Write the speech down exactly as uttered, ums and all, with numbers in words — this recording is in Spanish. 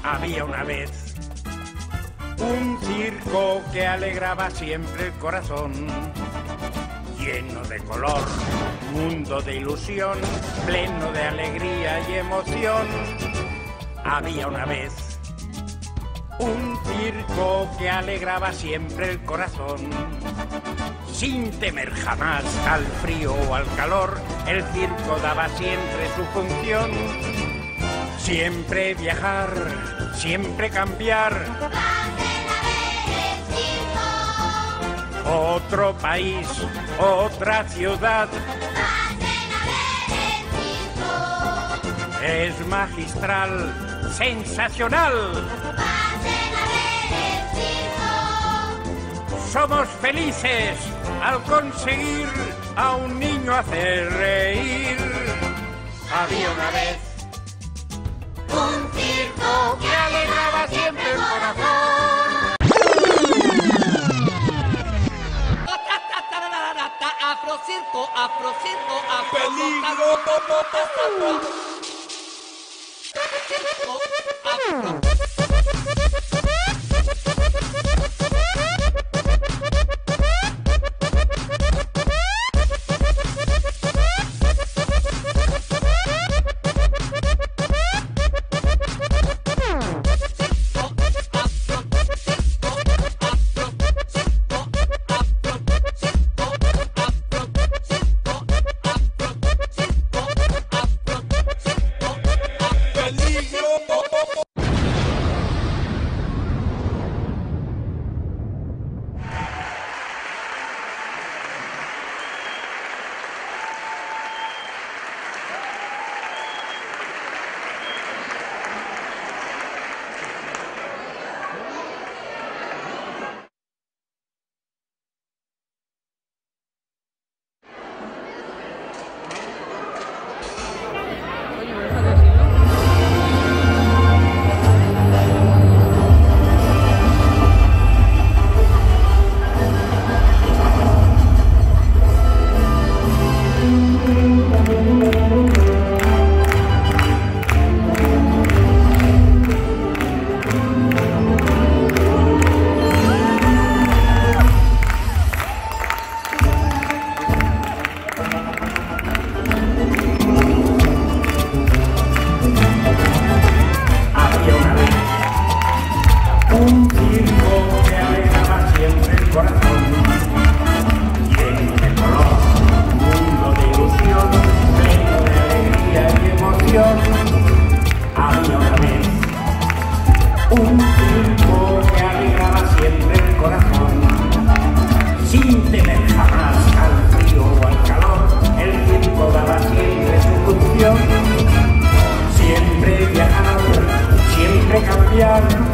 Había una vez un circo que alegraba siempre el corazón, lleno de color, mundo de ilusión, pleno de alegría y emoción. Había una vez un circo que alegraba siempre el corazón, sin temer jamás al frío o al calor. El circo daba siempre su función, siempre viajar, siempre cambiar. ¡Pasen a ver el circo! Otro país, otra ciudad. ¡Pasen a ver el circo! Es magistral, sensacional. ¡Pasen a ver el circo! Somos felices al conseguir a un niño hacer reír. Había una vez un circo que alegraba siempre el corazón. Afrocirco, afrocirco, ¡Peligro! afrocirco, Siempre viajar, siempre cambiar.